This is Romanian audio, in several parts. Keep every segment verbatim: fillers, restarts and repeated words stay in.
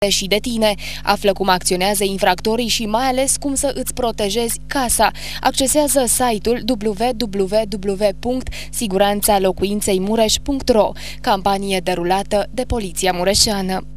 și de tine. Află cum acționează infractorii și mai ales cum să îți protejezi casa. Accesează site-ul w w w punct siguranța locuinței mureș punct ro, campanie derulată de Poliția Mureșeană.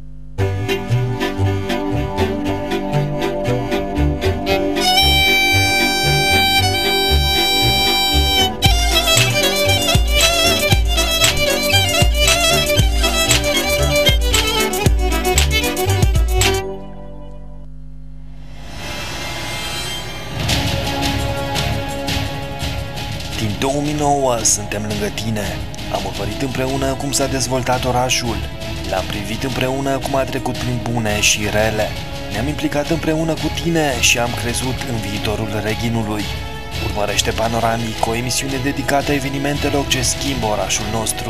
Din două mii nouă suntem lângă tine. Am urmărit împreună cum s-a dezvoltat orașul. L-am privit împreună cum a trecut prin bune și rele. Ne-am implicat împreună cu tine și am crezut în viitorul Reghinului. Urmărește Panoramic, o emisiune dedicată evenimentelor ce schimbă orașul nostru.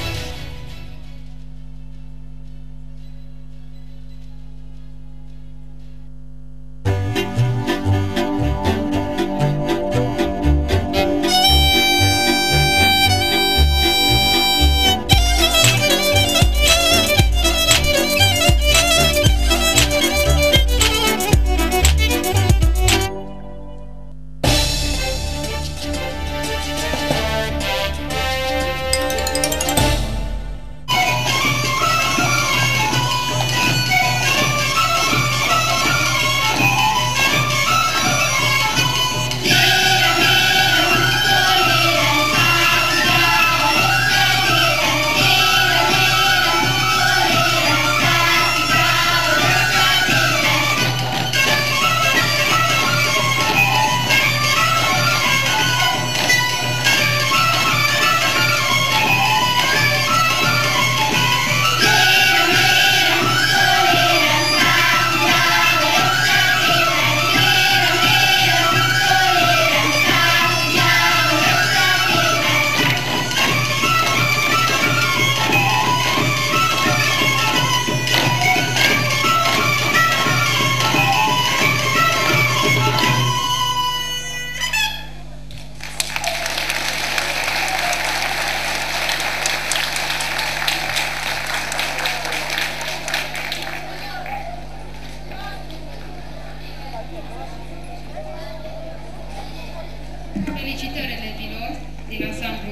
Felicitări elevilor din ansamblu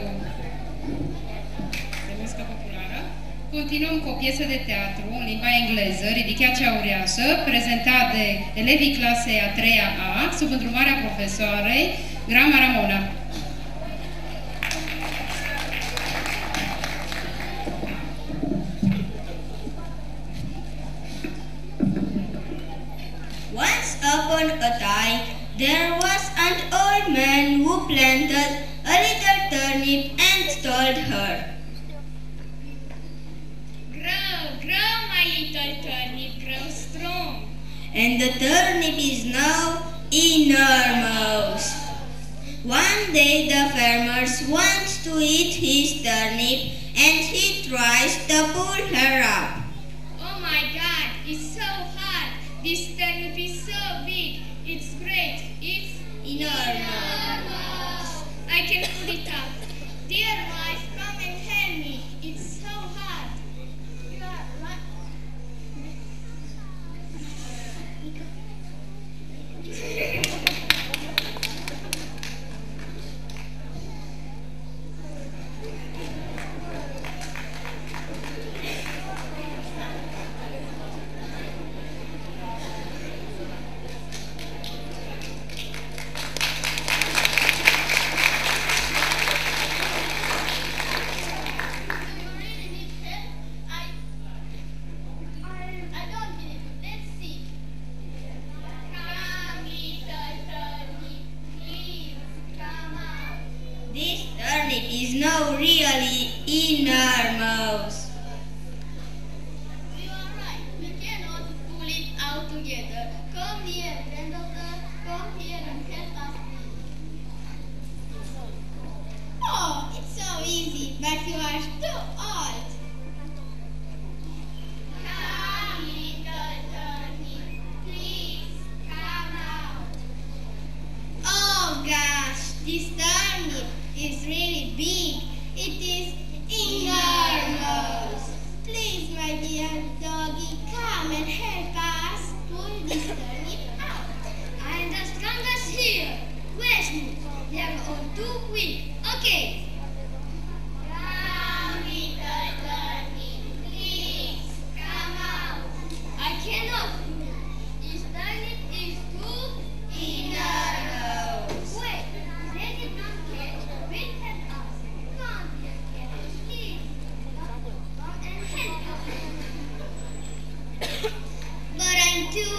de muzică populară. Continuăm cu o piesă de teatru în limba engleză, Ridicea cea uriașă, prezentat de elevii clasei a treia A, sub îndrumarea profesoarei Grama Ramona. Once upon a time, there was an old man who planted a little turnip and told her, "Grow, grow, my little turnip, grow strong." And the turnip is now enormous. One day the farmer wants to eat his turnip and he tries to pull her up. Oh my God, it's so hard. This turnip is so big. It's great. It's enormous. I can pull it up. Dear wife, come and help me. It's so hard. You are right. Is now really enormous. You are right. We cannot pull it out together. Come here, granddaughter. Come here and help us. Oh, it's so easy, but you are too old. Come, little turnip, please come out. Oh gosh, this turnip is really big. It is enormous. Please, my dear doggy, come and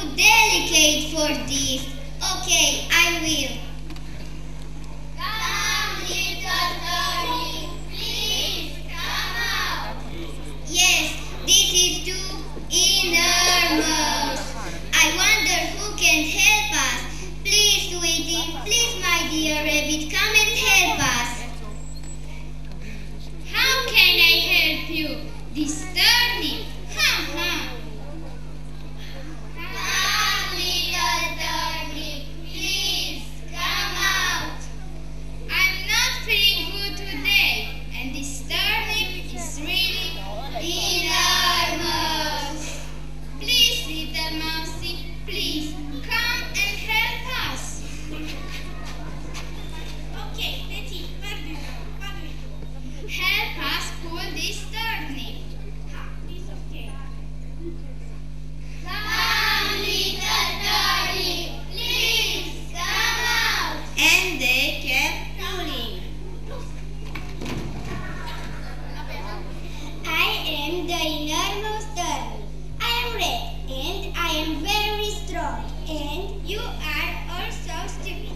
delicate for this. Okay, I will. Come, little darling, please come out. Yes, this is too enormous. I wonder who can help us. Please, sweetie, please, my dear rabbit, come and help us. How can I help you? This turnip. Ha ha. Come, little turnip, please, come out. I'm not feeling good today, and this turnip is really Enormous. Please, little mousey, please come and help us. Okay, Betty, what do you do? What do you do? Help us pull this turnip. Ha, it's okay. Come, little turnip, please, come out. And they kept pulling. I am the enormous turnip. I am red and I am very strong. And you are also stupid.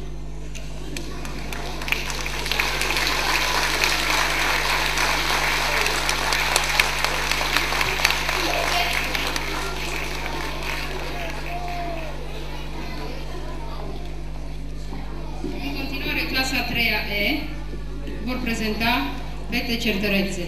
În continuare, clasa a treia E vor prezenta Fete Certărețe.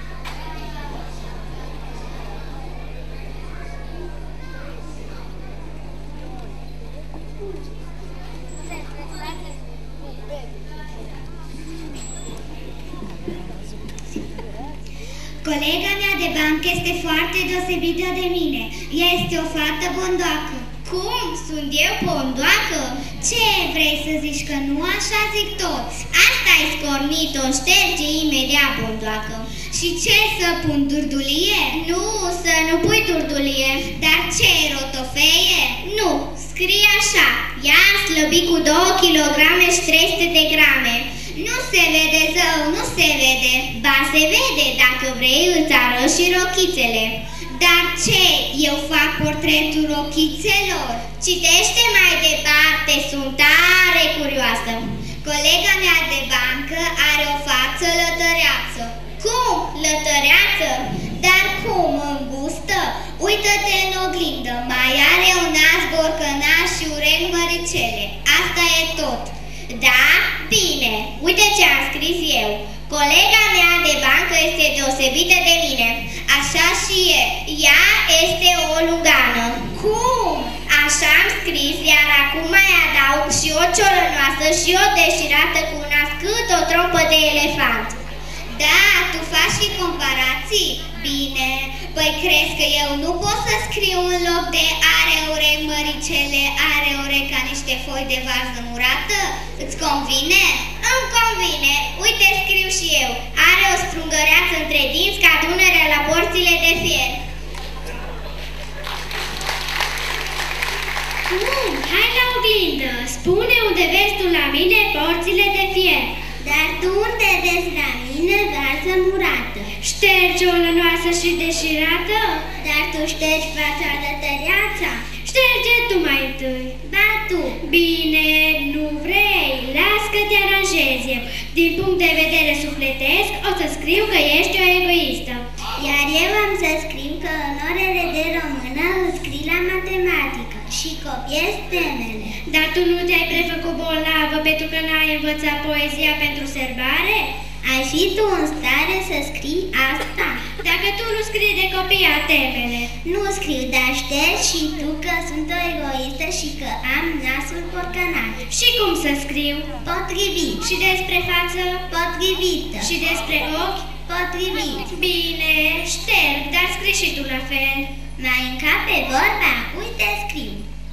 Colega mea de bancă este foarte deosebită de mine. Ea este o fată bondoacă. Cum? Sunt eu bondoacă? Ce vrei să zici, că nu așa zic toți? Asta ai scornit-o, șterge imediat, bondoacă. Și ce, să pun durdulie? Nu, să nu pui durdulie. Dar ce, rotofeie? Nu, scrie așa. Ea a slăbit cu două kilograme și trei sute de grame. Nu se vede, zău, nu se vede. Ba, se vede, dacă vrei îți arăt și rochițele. Dar ce? Eu fac portretul rochițelor? Citește mai departe, sunt tare curioasă. Colega mea de bancă are o față lătăreață. Cum? Lătăreață? Dar cum? Îngustă? Uită-te în oglindă, mai are un nas borcănaș și urechi măricele. Asta e tot. Da? Bine. Uite ce am scris eu. Colega mea de bancă este deosebită de mine. Așa și e. Ea este o lungană. Cum? Așa am scris, iar acum mai adaug și o ciolănoasă și o deșirată cu un nas cât o trompă de elefant. Da, tu faci și comparații? Bine. Păi crezi că eu nu pot să scriu în loc de are urechi măricele, are urechi ca niște foi de varză murată? Îți convine? Îmi convine. Uite, scriu și eu. Are o strungăreață între dinți ca Dunărea la porțile de fier. Cum? Hai la oglindă. Spune unde vezi tu la mine porțile de fier. Dar tu unde vezi la mine varză murată? Ștergi o lănoasă și deșirată? Dar tu ștergi fața lătăreața? Șterge tu mai întâi. Ba tu. Bine, nu vrei. Las că te aranjezi eu. Din punct de vedere sufletesc, o să scriu că ești o egoistă. Iar eu am să scriu că în orele de română îți scrii la matematică și copiez temele. Dar tu nu te-ai prefăcut bolnavă pentru că n-ai învățat poezia pentru serbare? Ai fi tu în stare să scrii asta? Dacă tu nu scrii de copia temele. Nu scriu, dar ștergi și tu că sunt o egoistă și că am nasul porcănat. Și cum să scriu? Potrivit. Și despre față? Potrivită. Și despre ochi? Potrivit. Bine, șterg, dar scrii și tu la fel. Mai încape vorba? Uite, scriu.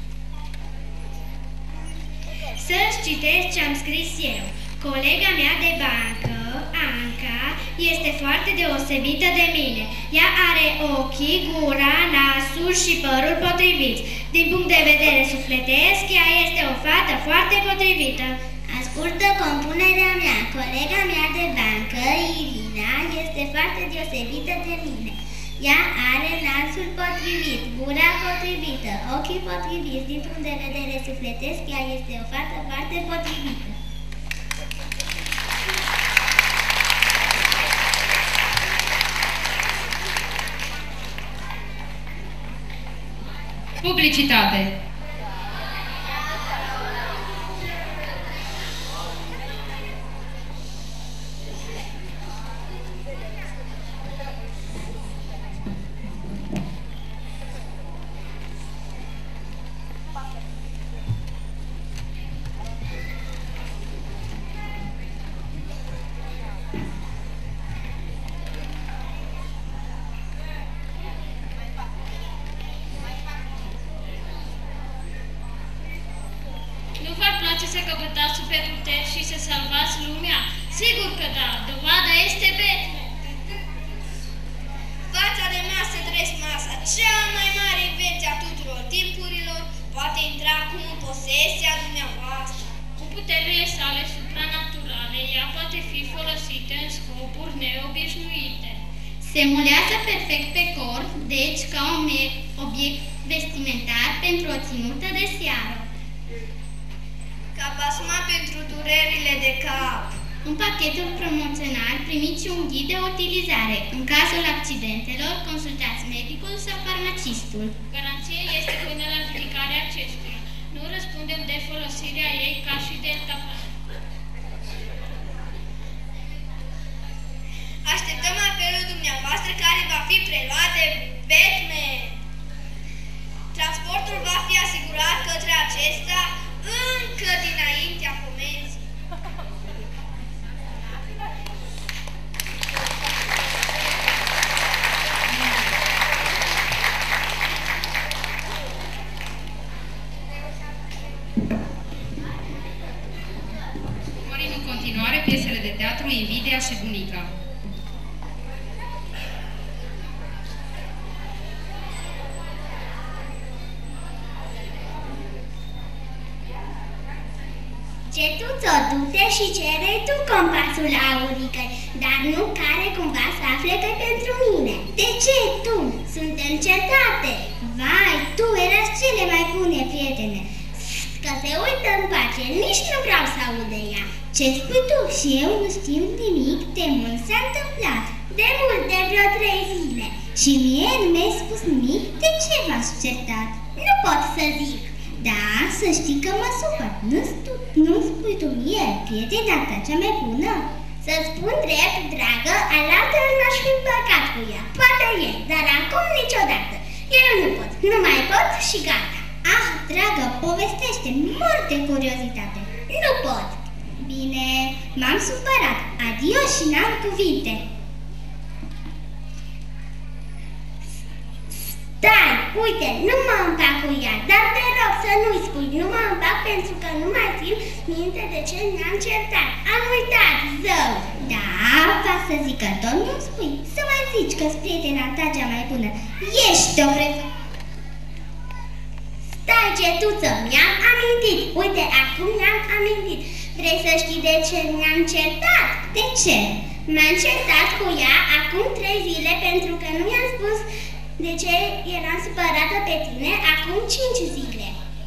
Să-ți citesc ce am scris eu. Colega mea de bancă, Anca, este foarte deosebită de mine. Ea are ochii, gura, nasul și părul potriviți. Din punct de vedere sufletesc, ea este o fată foarte potrivită. Ascultă compunerea mea. Colega mea de bancă, Irina, este foarte deosebită de mine. Ea are nasul potrivit, gura potrivită. potrivită. Ochii potriviți, din punct de vedere sufletesc, ea este o fată foarte potrivită. Publicitate. Nu v-ar place să căpătați superputeri și să salvați lumea? Sigur că da, dovada este Batman. Fața de masă Dressmasa, cea mai mare invenție a tuturor timpurilor, poate intra acum în posesia dumneavoastră. Cu puterile sale supranaturale, ea poate fi folosită în scopuri neobișnuite. Se mulează perfect pe corp, deci ca un obiect vestimentar pentru o ținută de seară. Ca basma pentru durerile de cap. În pachetul promoțional primiți un ghid de utilizare. În cazul accidentelor, consultați medicul sau farmacistul. Garanția este până la ridicarea acestuia. Nu răspundem de folosirea ei ca și de tapare. Așteptăm apelul dumneavoastră care va fi preluat de Batman. Transportul va fi asigurat către acesta încă dinaintea comenzii. Urmărim în continuare piesele de teatru Invidia și Bunica. Cetuțo, du-te și cere tu compasul auricăi, dar nu care cumva să afle că pentru mine. De ce tu? Suntem cetate. Vai, tu erați cele mai bune prietene. Că se uită în pace, nici nu vreau să aud de ea. Ce spui tu? Și eu nu știu nimic de mult s-a întâmplat. De mult, de vreo trei zile. Și mie nu mi-ai spus nimic de ce v-ați certat. Nu pot să zic. Da, să știi că mă supăr. Nu-mi spui tu mie, prietena ta cea mai bună? Să-ți spun drept, dragă, alaltă n-aș fi împăcat cu ea. Poate e, dar acum niciodată. Eu nu pot, nu mai pot și gata. Ah, dragă, povestește, mor de curiozitate. Nu pot. Bine, m-am supărat. Adio și n-am cuvinte. Stai, uite, nu mă împac cu ea, dar te rog să nu-i spui, nu mă împac pentru că nu mai țin minte de ce ne-am certat. Am uitat, zău. Da, va să zic că tot nu-mi spui, să mai zici că-s prietena ta cea mai bună. Ești o vreme. Stai, cetuță, mi-am amintit, uite, acum mi-am amintit. Vrei să știi de ce ne-am certat? De ce? M-am certat cu ea acum trei zile pentru că nu i-am spus de ce eram supărată pe tine acum cinci zile.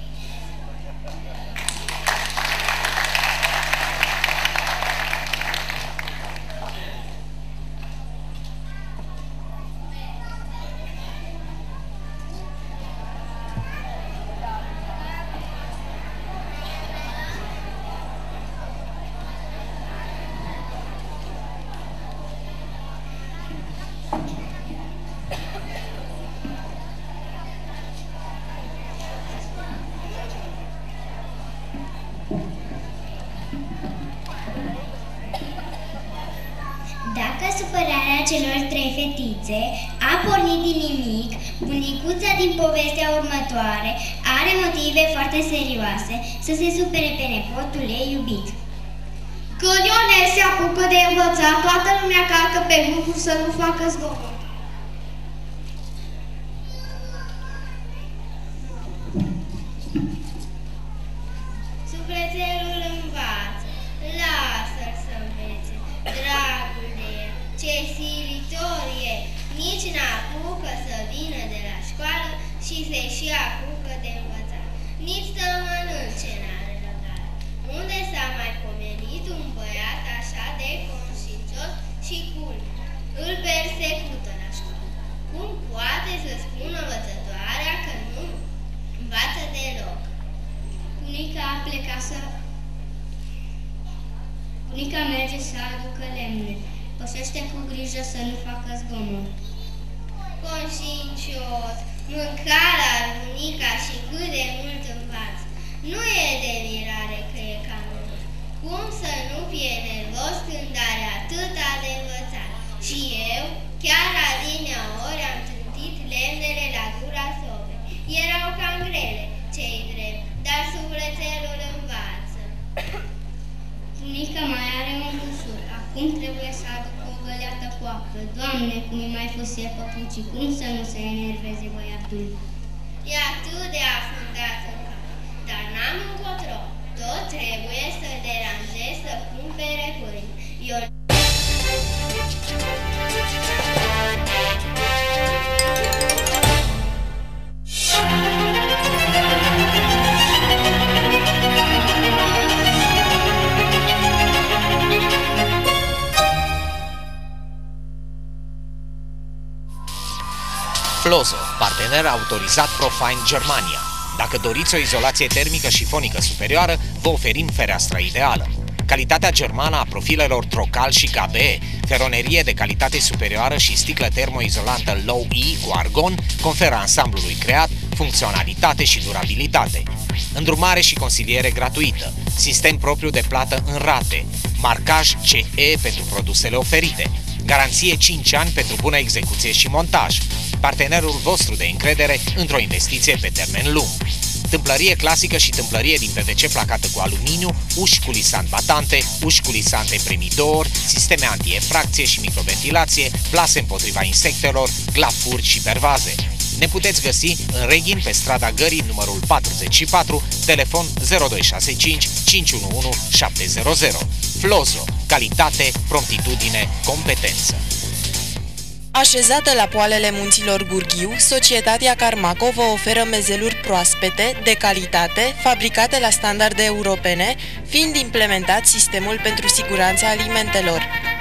Supărarea celor trei fetițe a pornit din nimic, bunicuța din povestea următoare are motive foarte serioase să se supere pe nepotul ei iubit. Când Ionel se apucă de învățat, toată lumea calcă pe lucruri să nu facă zgomot. Sufletelul învață, lasă-l să învețe, dragul de el, ce silitor e, nici n-apucă să vină de la școală și se se și apucă de învățat. Nici să mănânce n-are răbdare. Unde s-a mai pomenit un băiat așa de conștiincios și culm? Îl persecută la școală. Cum poate să spună învățătoarea că nu învață deloc? Bunica a plecat să... Bunica merge să aducă lemne. Pășește cu grijă să nu facă zgomot. Conștiincios, mâncarea al bunica și cât de mult învață. Nu e de mirare că e ca mine. Cum să nu fie nervos când are atâta de învățat? Și eu, chiar adineaori, am trântit lemnele la gura sobei. Erau cam grele, cei drept, dar sufletelul învață. Bunica mai are un bușur. Acum trebuie să aduc o găleată cu apă. Doamne, cum îi mai fuse păpucii, cum să nu se enerveze băiatul? E atât de afundat în cap, dar n-am încotro. Tot trebuie să-l deranjez să cumpere pâini. Eu... Flozo, partener autorizat Profine Germania. Dacă doriți o izolație termică și fonică superioară, vă oferim fereastra ideală. Calitatea germană a profilelor Trocal și K B E, feronerie de calitate superioară și sticlă termoizolantă Low-E cu argon conferă ansamblului creat funcționalitate și durabilitate. Îndrumare și consiliere gratuită, sistem propriu de plată în rate, marcaj C E pentru produsele oferite, garanție cinci ani pentru bună execuție și montaj, partenerul vostru de încredere într-o investiție pe termen lung. Tâmplărie clasică și tâmplărie din P V C placată cu aluminiu, uși culisant batante, uși culisante premidor, sisteme anti-efracție și microventilație, plase împotriva insectelor, glafuri și pervaze. Ne puteți găsi în Reghin pe strada Gării numărul patruzeci și patru, telefon zero doi șase cinci cinci unu unu șapte zero zero. Flozo, calitate, promptitudine, competență. Așezată la poalele munților Gurghiu, societatea Carmaco vă oferă mezeluri proaspete, de calitate, fabricate la standarde europene, fiind implementat sistemul pentru siguranța alimentelor.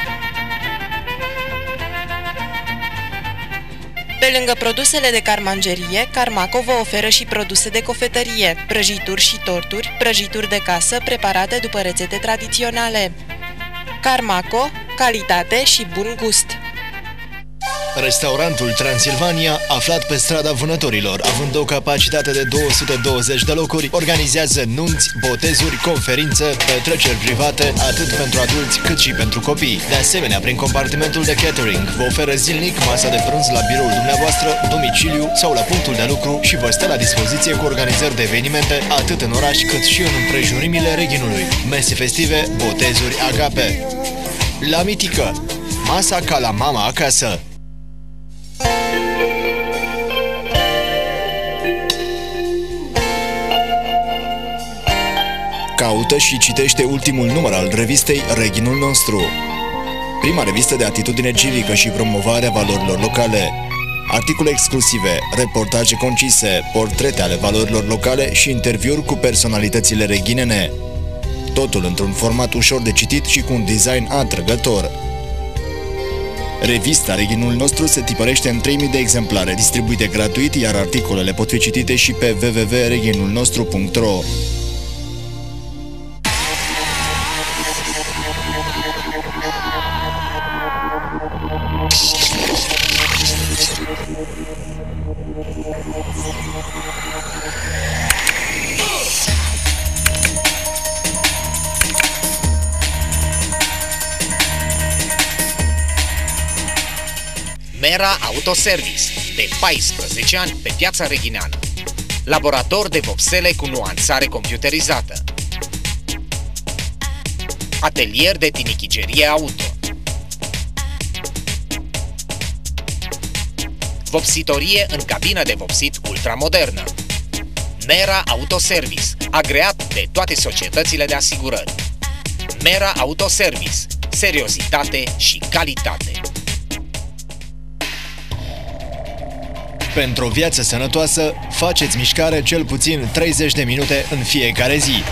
Pe lângă produsele de carmangerie, Carmaco vă oferă și produse de cofetărie, prăjituri și torturi, prăjituri de casă preparate după rețete tradiționale. Carmaco, calitate și bun gust. Restaurantul Transilvania, aflat pe strada Vânătorilor, având o capacitate de două sute douăzeci de locuri, organizează nunți, botezuri, conferințe, petreceri private, atât pentru adulți cât și pentru copii. De asemenea, prin compartimentul de catering, vă oferă zilnic masa de prânz la biroul dumneavoastră, domiciliu sau la punctul de lucru și vă stă la dispoziție cu organizări de evenimente, atât în oraș cât și în împrejurimile Reghinului. Mese festive, botezuri, agape. La Mitică, masa ca la mama acasă. Caută și citește ultimul număr al revistei Reghinul nostru, prima revistă de atitudine civică și promovare a valorilor locale. Articole exclusive, reportaje concise, portrete ale valorilor locale și interviuri cu personalitățile reghinene. Totul într-un format ușor de citit și cu un design atrăgător. Revista Reghinul nostru se tipărește în trei mii de exemplare, distribuite gratuit, iar articolele pot fi citite și pe w w w punct reghinul nostru punct r o. Mera Autoservice, de paisprezece ani pe piața reghineană. Laborator de vopsele cu nuanțare computerizată. Atelier de tinichigerie auto. Vopsitorie în cabină de vopsit ultramodernă. Mera Autoservice, agreat de toate societățile de asigurări. Mera Autoservice, seriozitate și calitate. Pentru o viață sănătoasă, faceți mișcare cel puțin treizeci de minute în fiecare zi.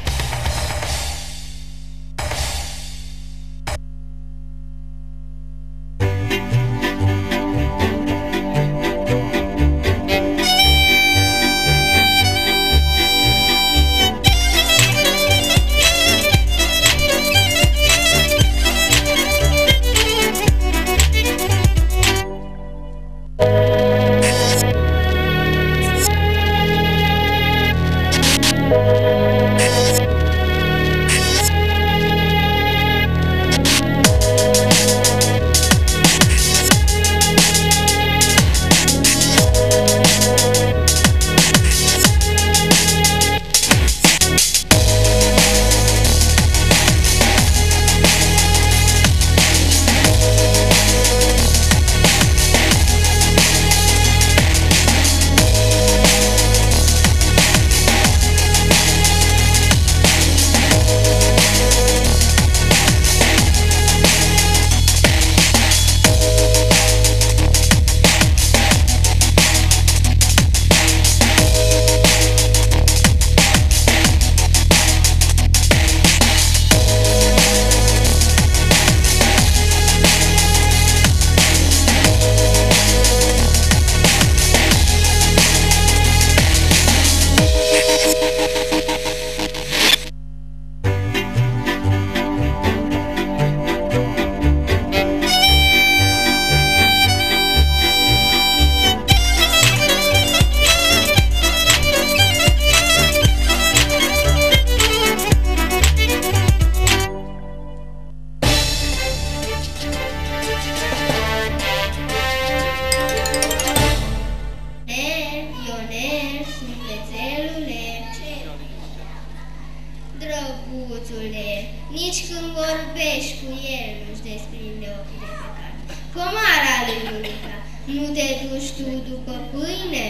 Drăguțule, nici când vorbești cu el nu-și desprinde ochii de păcat. Comara lui Lunica, nu te duci tu după pâine?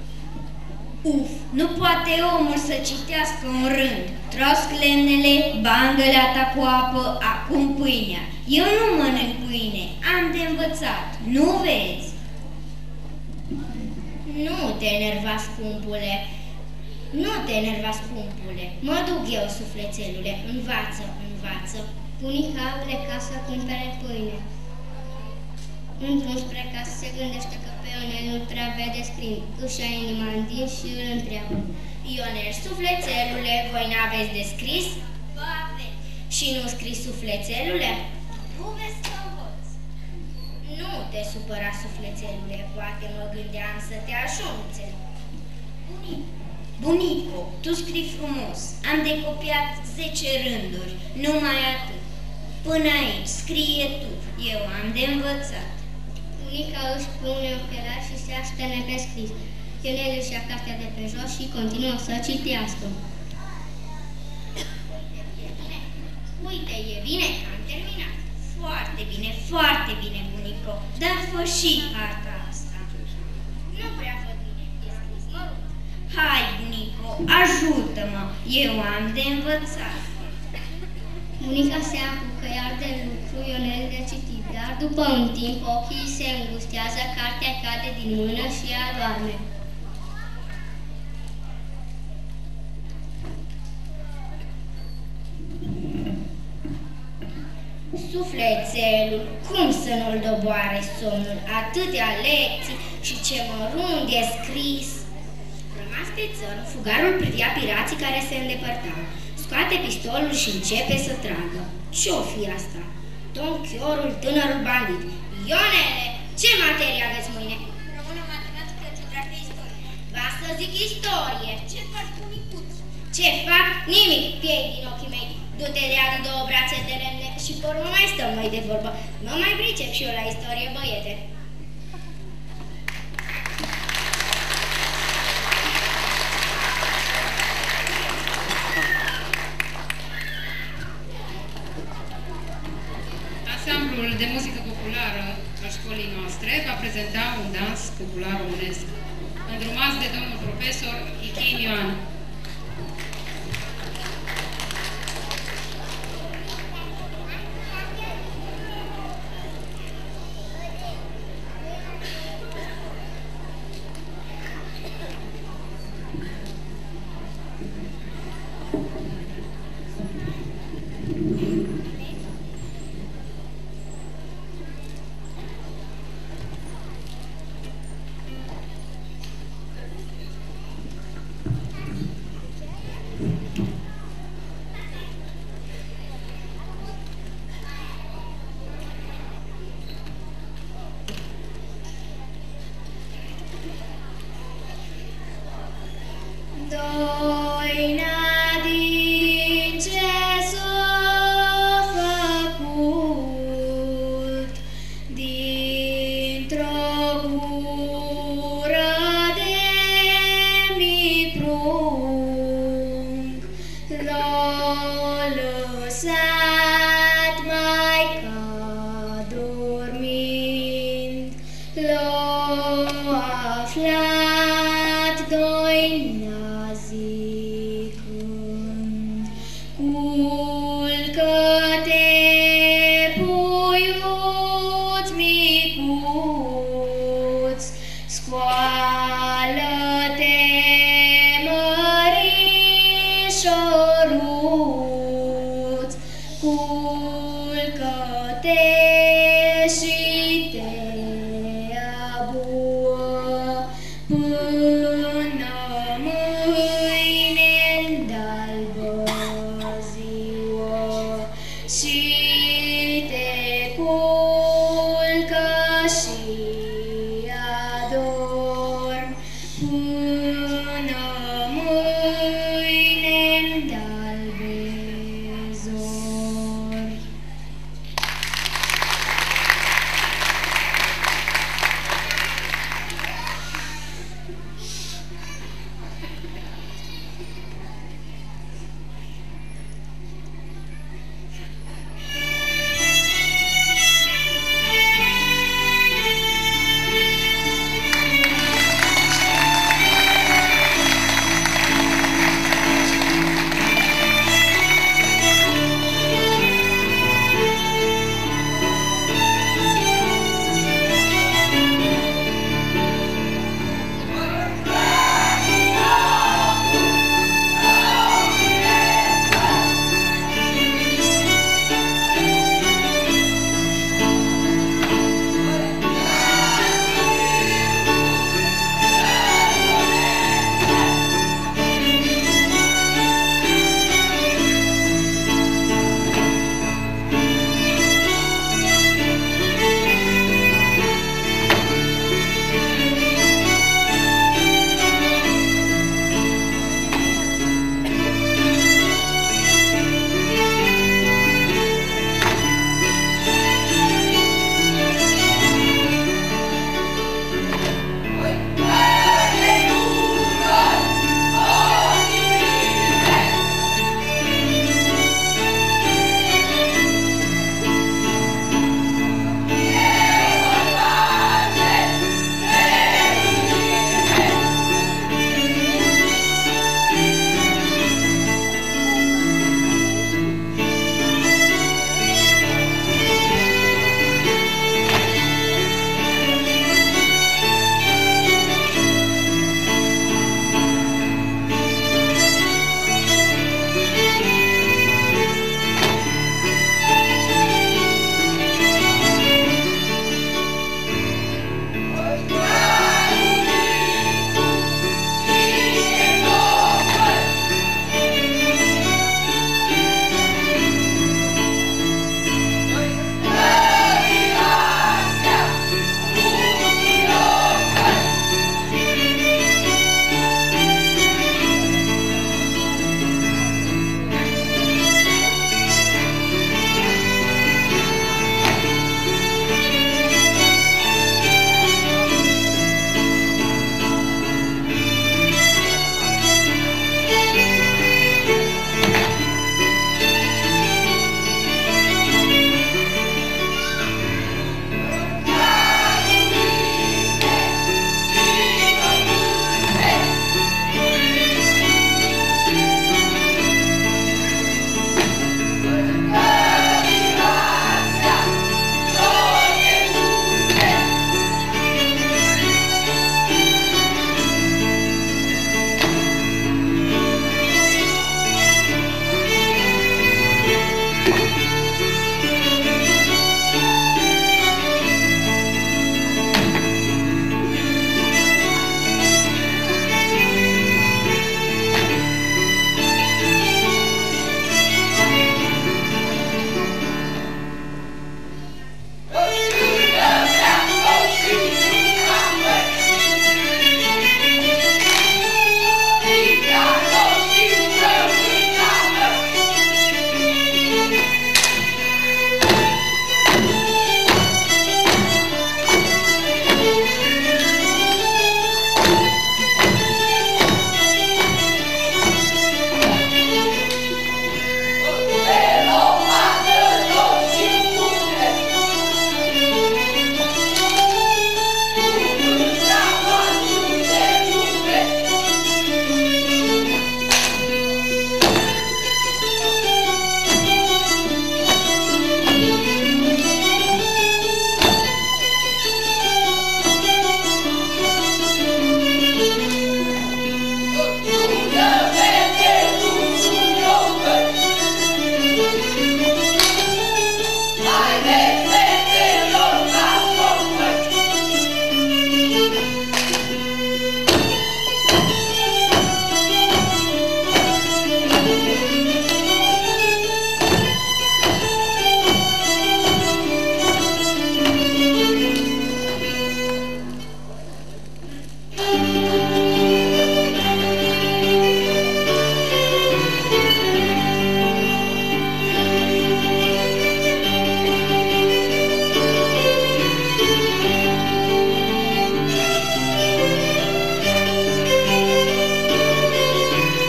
Uf, nu poate omul să citească un rând. Trosc lemnele, bangă leata cu apă, acum pâinea. Eu nu mănânc pâine, am de învățat, nu vezi? Nu te enerva, scumpule. Nu te enerva, scumpule. Mă duc eu, sufletelule. Învață, învață. Bunica a plecat să cumpere pâine. În drum spre casă se gândește că pe Ionel nu prea vede scris. Își ia inima în din și îl întreabă. Ionel, sufletelule, voi n-aveți de scris? Ba, aveți. Și nu scris, sufletelule? Nu vezi că învăț. Nu te supăra, sufletelule. Poate mă gândeam să te ajunțe. Bunico, bunico, tu scrii frumos. Am decopiat zece rânduri, numai atât. Până aici, scrie tu. Eu am de învățat. Bunica își pune ochelari și se așterne pe scris. Ionel își ia cartea de pe jos și continuă să citească. Uite, e bine că am terminat. Foarte bine, foarte bine, bunico. Dar fă și harta asta. Nu prea văd bine, e scris, mă rog. Hai, bunico, ajută-mă. Eu am de învățat. Bunica se apucă iar de lucru, Ionel de citit, dar după un timp ochii se îngustează, cartea cade din mână și adorme. Sufletelul, cum să nu-l doboare somnul? Atâtea lecții și ce mărunt de scris! Rămas pe țărm, fugarul privea pirații care se îndepărtau. Scoate pistolul și începe să tragă. Ce-o fi asta? Don Chiorul, tânărul bandit. Ionele, ce materie aveți mâine? Română, matematică, geografie, istorie. Va să zic istorie. Ce faci, bunicuț? Ce fac? Nimic, piei din ochii mei. Du-te de adu două brațe de lemne și pe urmă mai stăm noi de vorbă. Mă mai pricep și eu la istorie, băiete. Ansamblul de muzică populară al școlii noastre va prezenta un dans popular românesc, îndrumați de domnul profesor Ichim Ioan. Doina din ce s-a făcut, dintr-o gură de mic prunc, l-a lăsat Maica dormind, l-a aflat doina zicând: culcă-te, puiuț micuț, scoală-te, mărișoruț, culcă-te și te abuă până mâine-ndalbă ziua, și te culcă și adorm până mâine-ndalbe zori.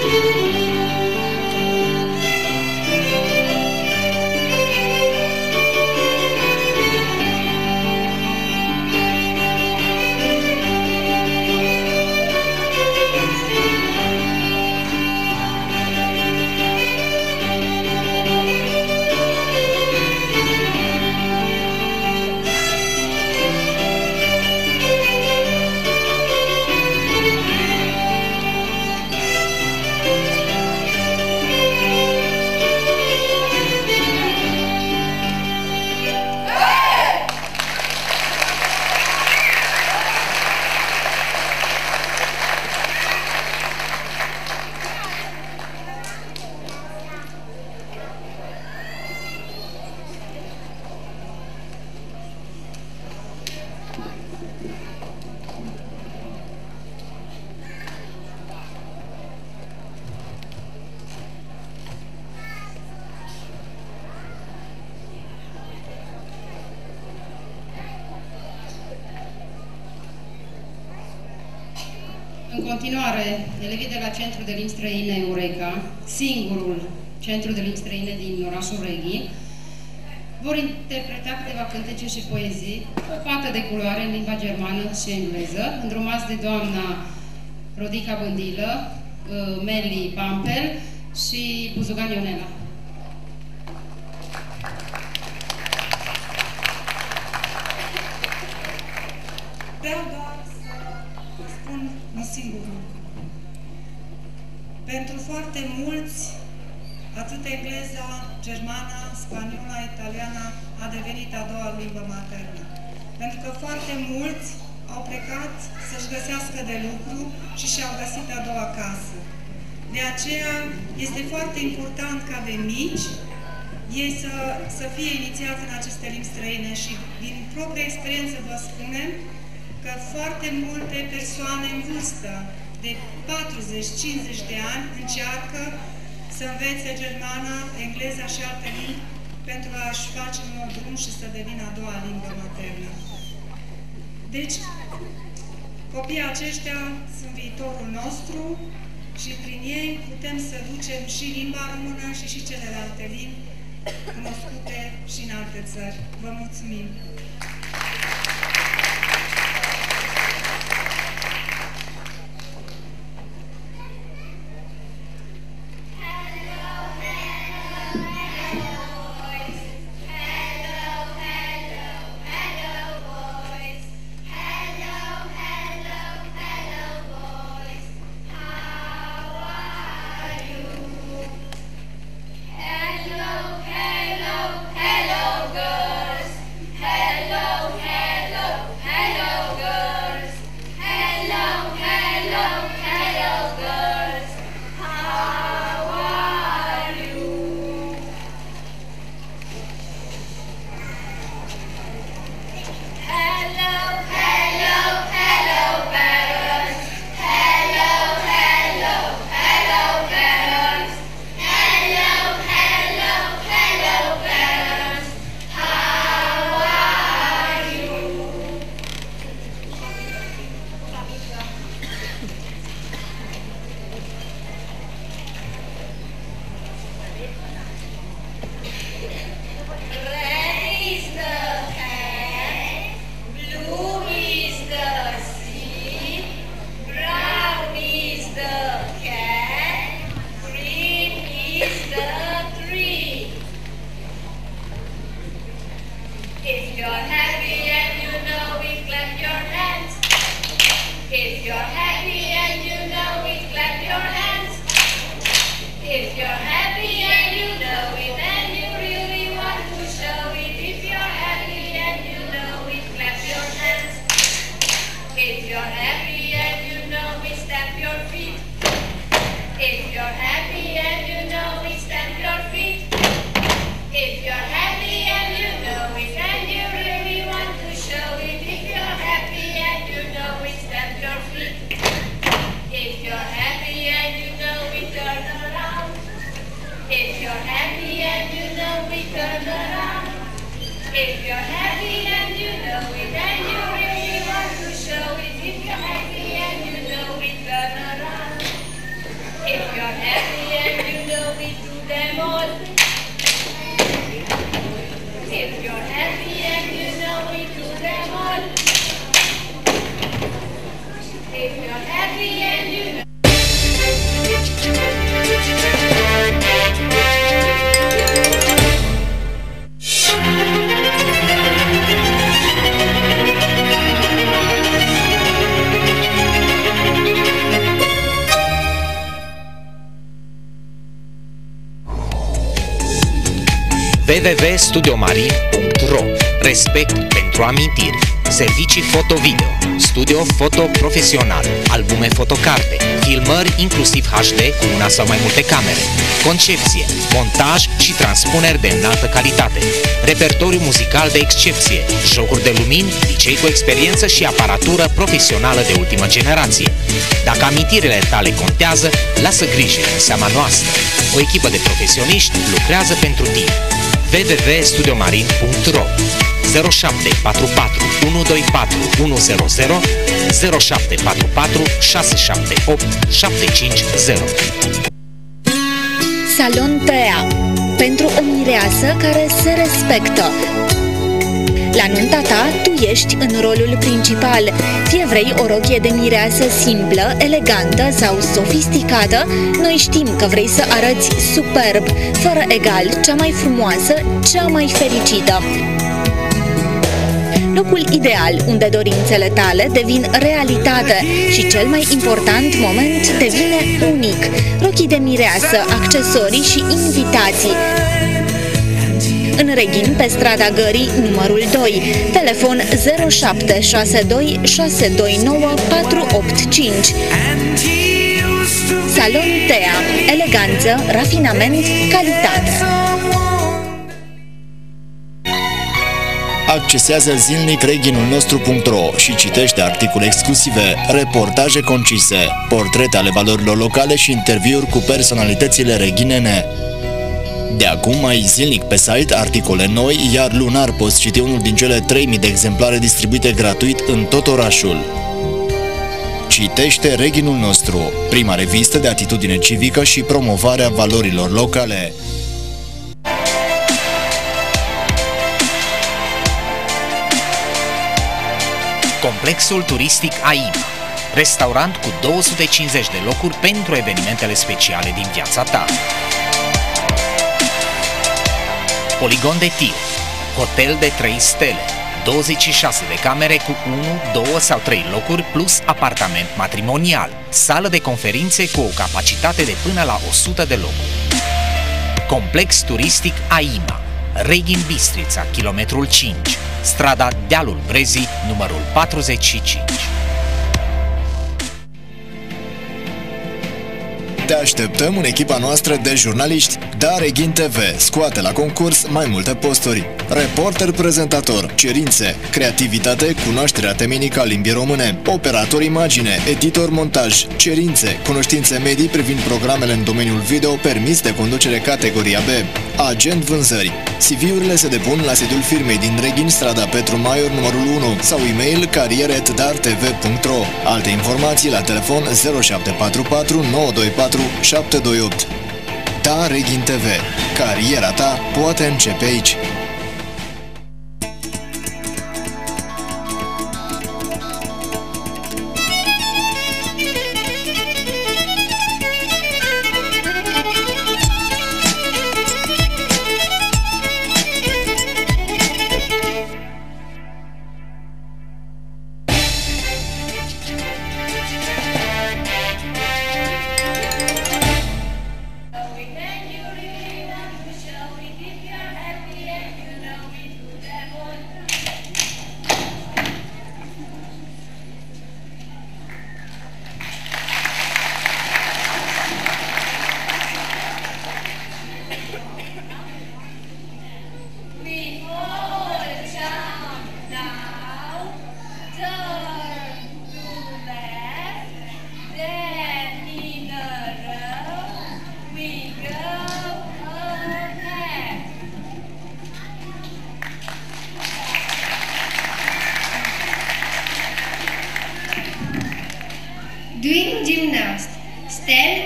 În continuare, elevii de la Centrul de Limbi Străine Eureka, singurul Centru de Limbi Străine din orașul Reghin, vor interpreta câteva cântece și poezii, o pată de culoare în limba germană și engleză, îndrumați de doamna Rodica Bândilă, Meli Pampel și Buzugan Ionela. Vreau doar să vă spun un singur lucru. Pentru foarte mulți, atât engleza, germana, spaniola, italiana a devenit a doua limbă maternă. Pentru că foarte mulți au plecat să-și găsească de lucru și și-au găsit a doua casă. De aceea este foarte important ca de mici ei să, să fie inițiați în aceste limbi străine și din propria experiență vă spunem că foarte multe persoane în vârstă de patruzeci cincizeci de ani încearcă să învețe germana, engleza și alte limbi pentru a-și face un nou drum și să devină a doua limbă maternă. Deci, copiii aceștia sunt viitorul nostru și prin ei putem să ducem și limba română și și celelalte limbi cunoscute și în alte țări. Vă mulțumim! If you're you're happy and you know it to them all. If you're happy and you know it to them all. If you're happy and you know. w w w punct studiomarin punct ro. Respect pentru amintiri. Servicii foto-video, studio foto profesional, albume fotocarte, filmări inclusiv H D cu una sau mai multe camere, concepție, montaj și transpuneri de înaltă calitate, repertoriu muzical de excepție, jocuri de lumini, D J cu experiență și aparatură profesională de ultimă generație. Dacă amintirile tale contează, lasă grijile în seama noastră. O echipă de profesioniști lucrează pentru tine. w w w punct studiomarin punct ro zero șapte patru patru unu doi patru unu zero zero zero șapte patru patru șase șapte opt șapte cinci zero. Salon Tea. Pentru o mireasă care se respectă. La nunta ta, tu ești în rolul principal. Fie vrei o rochie de mireasă simplă, elegantă sau sofisticată, noi știm că vrei să arăți superb, fără egal, cea mai frumoasă, cea mai fericită. Locul ideal unde dorințele tale devin realitate și cel mai important moment devine unic. Rochii de mireasă, accesorii și invitații. În Reghin, pe strada Gării, numărul doi, telefon zero șapte șase doi șase doi nouă patru opt cinci. Salon Tea. Eleganță, rafinament, calitate. Accesează zilnic reghinul nostru punct ro și citește articole exclusive, reportaje concise, portrete ale valorilor locale și interviuri cu personalitățile reghinene. De acum ai zilnic pe site articole noi, iar lunar poți citi unul din cele trei mii de exemplare distribuite gratuit în tot orașul. Citește Reghinul nostru, prima revistă de atitudine civică și promovarea valorilor locale. Complexul turistic AIMA, restaurant cu două sute cincizeci de locuri pentru evenimentele speciale din viața ta. Poligon de tir, hotel de trei stele, douăzeci și șase de camere cu unu, doi sau trei locuri plus apartament matrimonial, sală de conferințe cu o capacitate de până la o sută de locuri. Complex turistic AIMA, Reghin Bistrița, kilometrul cinci, strada Dealul Brezii, numărul patruzeci și cinci. Te așteptăm în echipa noastră de jurnaliști. Da Reghin T V scoate la concurs mai multe posturi. Reporter prezentator, cerințe, creativitate, cunoașterea temenică a limbii române, operator imagine, editor montaj, cerințe, cunoștințe medii privind programele în domeniul video permis de conducere categoria B, agent vânzări. C V-urile se depun la sediul firmei din Reghin, strada Petru Maior, numărul unu sau e-mail cariere at dar t v punct ro. Alte informații la telefon zero șapte patru patru nouă doi patru șapte doi opt. Da Reghin T V. Cariera ta poate începe aici. Show it and you really want to show it if you're happy and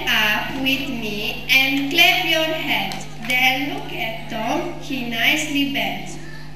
stand up with me and clap your hands. Then look at Tom, he nicely bends.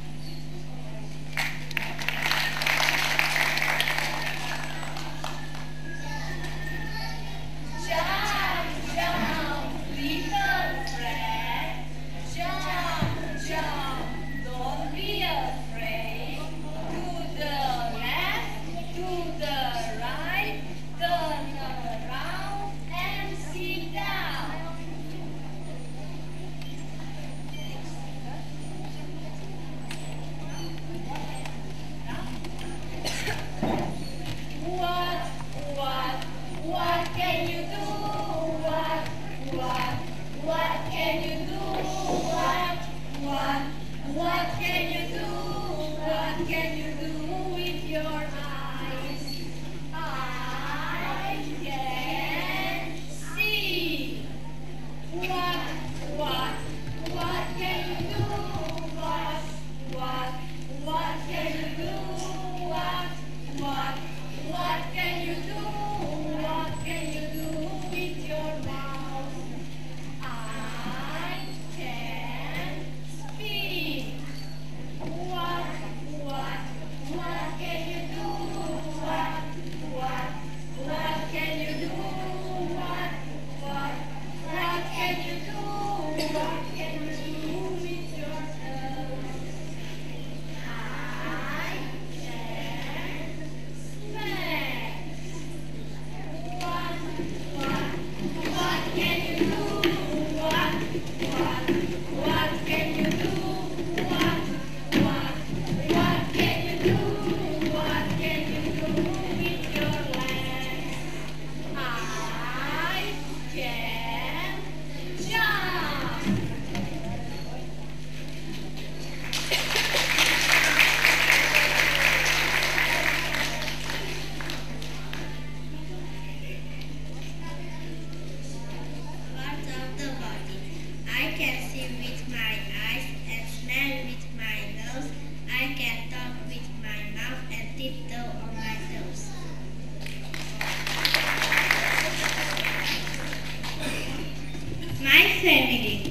Family.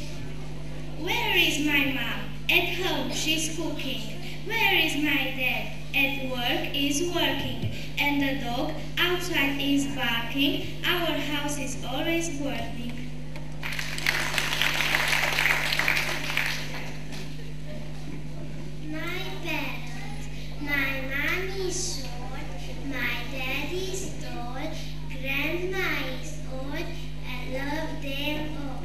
Where is my mom? At home, she's cooking. Where is my dad? At work, is working. And the dog outside is barking. Our house is always burning. My parents. My mom is short. My dad is tall. Grandma is old. I love them all.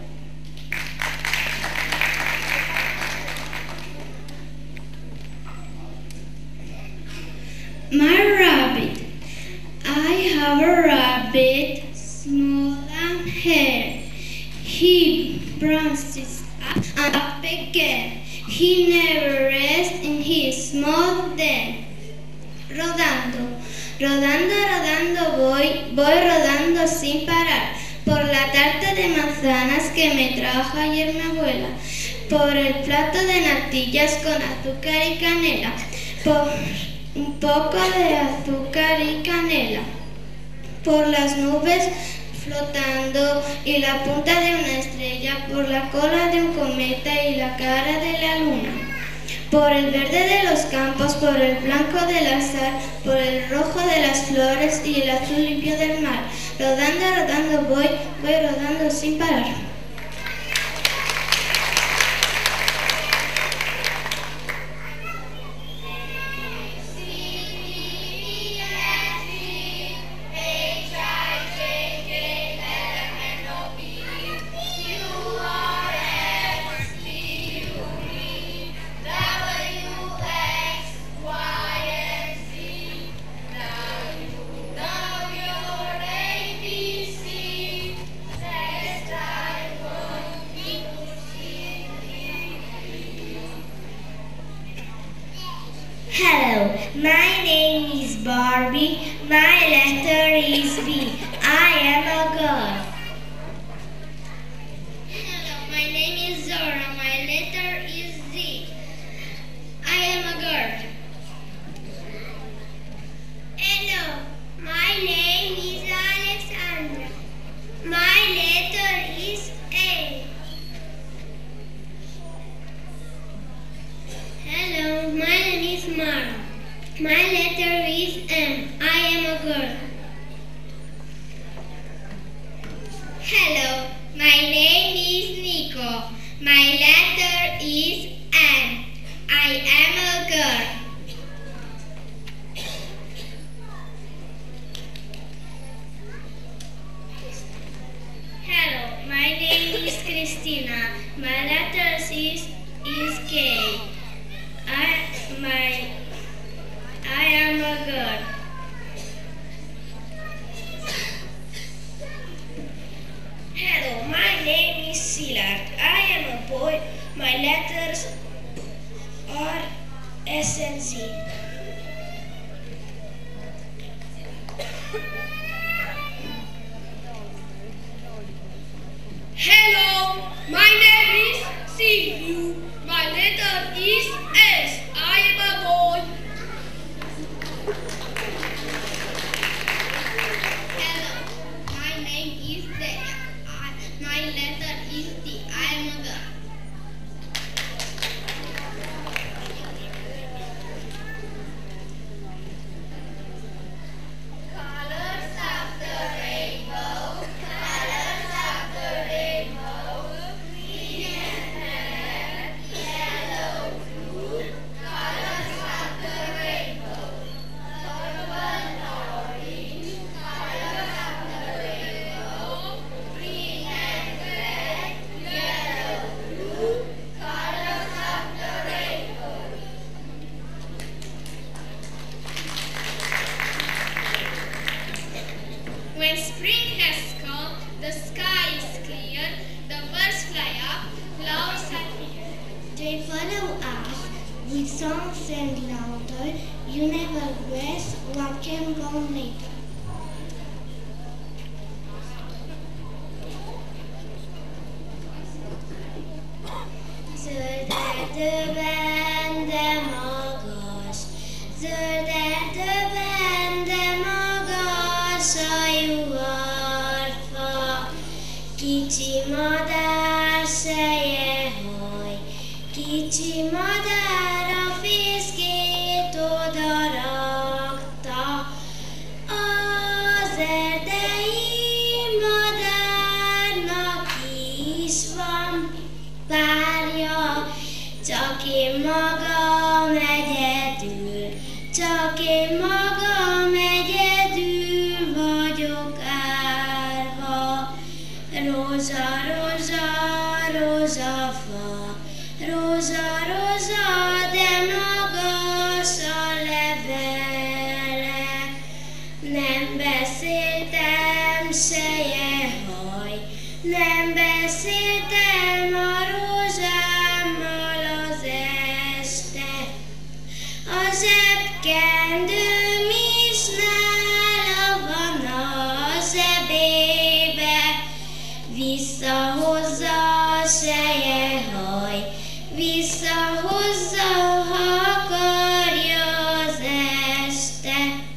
My rabbit. I have a rabbit, small and hair. He bounces up and up again. He never rests in his small den. Rodando, rodando, rodando voy, voy rodando sin parar. Por la tarta de manzanas que me trajo ayer mi abuela. Por el plato de natillas con azúcar y canela. Por un poco de azúcar y canela, por las nubes flotando y la punta de una estrella, por la cola de un cometa y la cara de la luna, por el verde de los campos, por el blanco de la sal, por el rojo de las flores y el azul limpio del mar. Rodando, rodando voy, voy rodando sin parar. Hello, my name is Barbie. My letter is B. I am a girl. Hello, my name is Zora. My letter is Z. I am a girl. Hello, my name is Alexandra. My My name is Nico. My letter is N. I am a girl. Hello, my name is Christina. My letter is is K. I my I am a girl. Hello, my name is Silard. I am a boy. My letters are S and Z. Hello, my name is Silvio. My letter is S. I am a boy. Hello, my name is Delia. I, my letter is T. I am a girl. Colors of the rainbow, colors of the rainbow, green and red, yellow, blue, colors of the rainbow, purple, orange, colors of the rainbow, green and red, yellow, blue, colors of the rainbow. When spring has come, the sky is clear, the birds fly up, clouds are here. They follow us with songs and laughter. You never guess what can come later. Zölderdőben, de magas, zölderdőben, de magas a juharfa. Kicsi madár szeje haj, kicsi madár a fészkét odarakta. Az erdei madárnak is van párja, csak én magam egyedül, csak én magam egyedül vagyok árva. Rózsa, rózsa, rózsafa, rózsa, rózsa, de magas a levele. Nem beszéltem sejehaj, nem beszéltem a rózsámmal az este. A zsebkendőm is nála van a zsebébe. Visszahozza a sejehaj, visszahozza, ha akarja az este.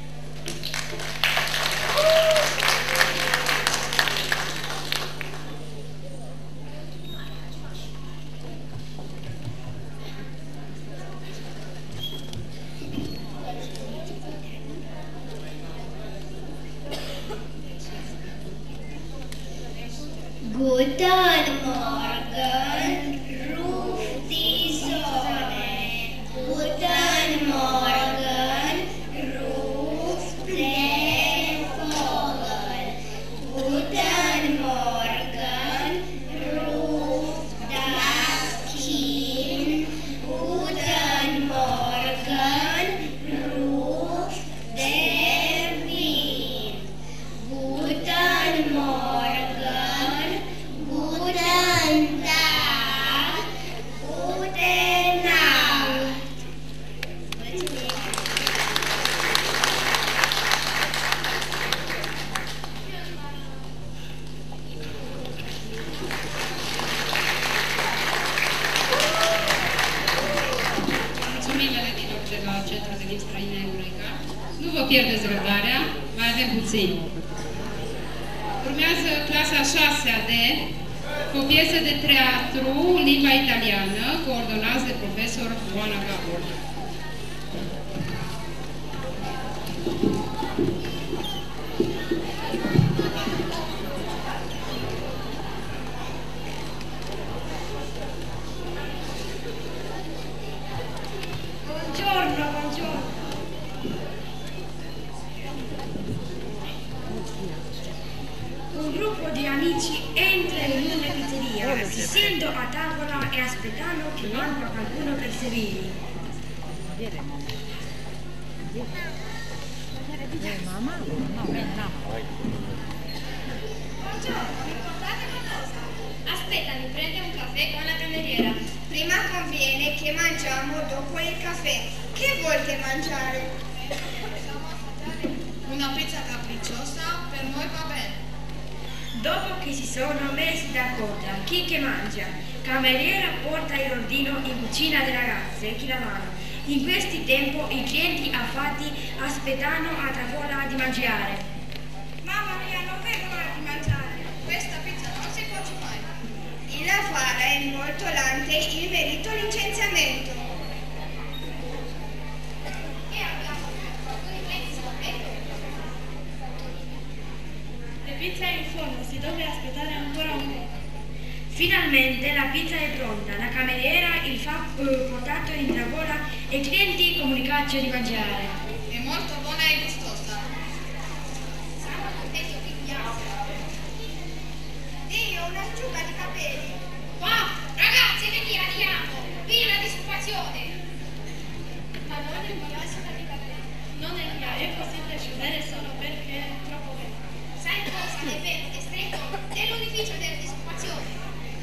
Guten Morgen, ruft die Sonne. Guten Morgen, ruft der Vogel. Guten Morgen, ruft das Kind. Guten Morgen, ruft der Wind. Guten Morgen, guten Tag, gute Nacht. Mulțumim elevilor de la Centrul de Limbi Străine Eureka. Nu vă pierdeți răbdarea, mai avem puțin. Urmează clasa a șasea D, cu o piesă de teatru în limba italiană, coordonați de profesor Oana Gabor. si siendo a tavola e aspettando che manca qualcuno per servirli. Aspetta, mi prende un caffè con la cameriera. Prima conviene che mangiamo dopo il caffè. Che vuoi che mangiare? Una pizza capricciosa per noi va bene. Dopo che si sono messi d'accordo chi che mangia, cameriera porta il ordino in cucina delle ragazze che lavano. In questi tempi i clienti affatti aspettano a tavola di mangiare. Mamma mia, non vedo l'ora di mangiare. Questa pizza non si cuoce mai. Il affare è molto lente, il merito licenziamento. E abbiamo alcuni pezzi da mettere. La pizza è in forno, si deve aspettare ancora un po'. Finalmente la pizza è pronta, la cameriera il fa eh, portato in tavola e i clienti comunicaccio di mangiare. È molto buona e gustosa. Siamo contenti di piacere. Dio, un'asciuga di capelli. Wow, ragazzi, vedi, andiamo! Viva la disoccupazione! Ma non è una asciuga di capelli. Non è mia, è possibile asciugare solo perché è troppo vecchio. Sai cosa? È vero, è stretto. È l'unificio della disoccupazione.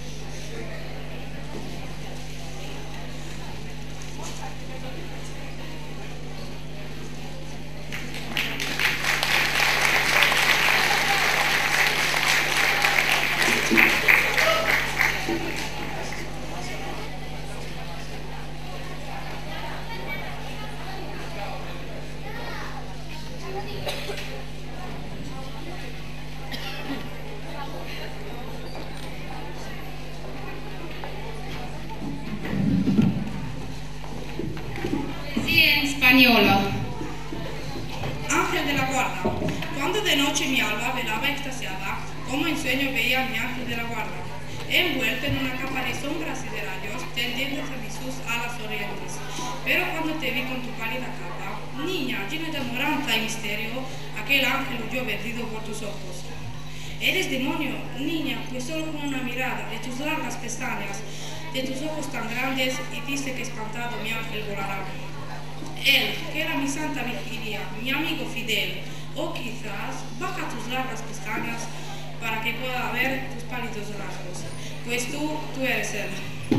Spagnolo. Ángel de la guarda. Cuando de noche mi alma velaba extasiada, como en sueño veía a mi ángel de la guarda, envuelto en una capa de sombras y de rayos, tendiéndose a sus alas orientes. Pero cuando te vi con tu pálida capa, niña, llena de amoranza y misterio, aquel ángel huyó perdido por tus ojos. Eres demonio, niña, pues solo con una mirada de tus largas pestañas, de tus ojos tan grandes, hiciste que espantado mi ángel volará. Él, que era mi santa vigilia, mi amigo fidel, o quizás baja tus largas pestañas para que pueda ver tus pálidos rasgos, pues tú, tú eres él.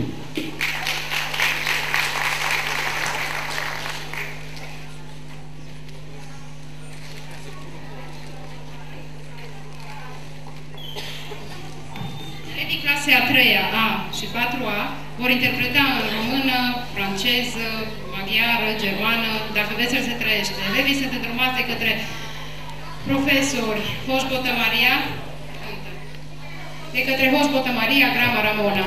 Elevii clase a treia A și patru A vor interpreta în română, franceză, maghiară, germană, dacă veseul se trăiește. Elevii sunt îndrumați de către profesori Hoș Botămaria, de către Hoș Botămaria, Grama Ramona.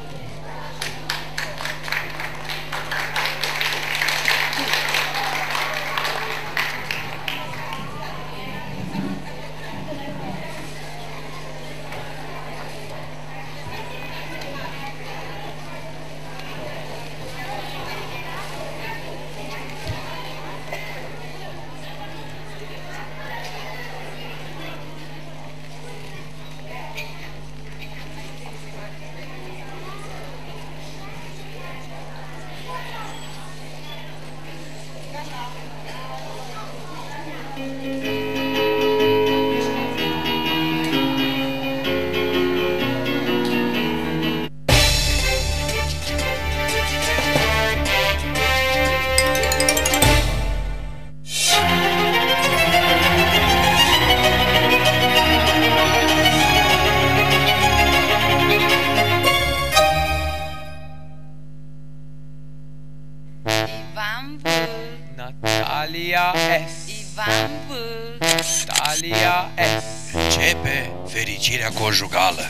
Natalia S. Ivan V. Natalia S. Începe fericirea conjugală.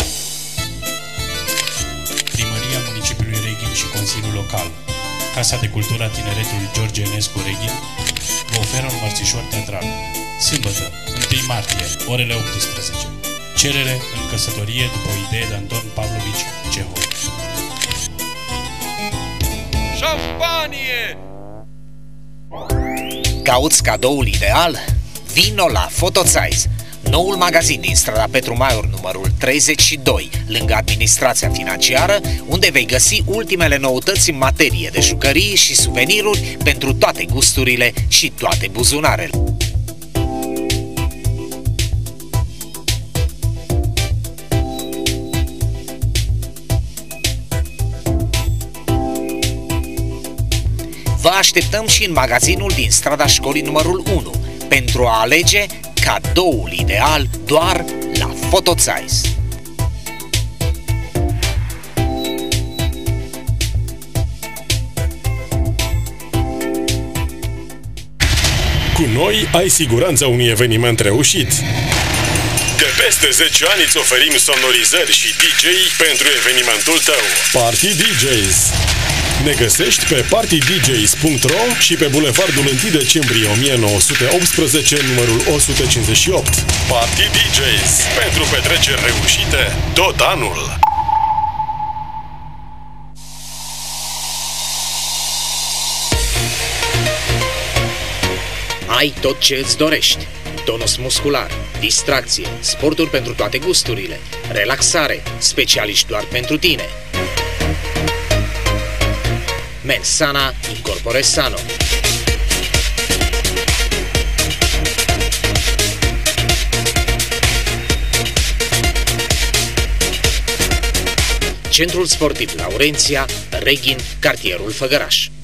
Primăria Municipiului Reghin și Consiliul Local, Casa de Cultură a Tineretului George Enescu Reghin, vă oferă un mărțișor teatral. Sâmbătă, întâi martie, orele optsprezece. Cerere în căsătorie după o idee de Anton Pavlovici Cehov. Șampanie! Cauți cadoul ideal? Vino la Phototsize! Noul magazin din strada Petru Maior, numărul treizeci și doi, lângă administrația financiară, unde vei găsi ultimele noutăți în materie de jucării și suveniruri pentru toate gusturile și toate buzunarele. Vă așteptăm și în magazinul din strada Școlii numărul unu pentru a alege cadoul ideal doar la Photozeis. Cu noi ai siguranța unui eveniment reușit. De peste zece ani îți oferim sonorizări și D J pentru evenimentul tău. Party D Js. Ne găsești pe party d js punct ro și pe bulevardul întâi decembrie o mie nouă sute optsprezece, numărul o sută cincizeci și opt. Party D Js. Pentru petreceri reușite tot anul. Ai tot ce îți dorești. Tonus muscular, distracție, sporturi pentru toate gusturile, relaxare, specialiști doar pentru tine. Mens sana, incorpore sano. Centrul sportiv Laurenția, Reghin, cartierul Făgăraș.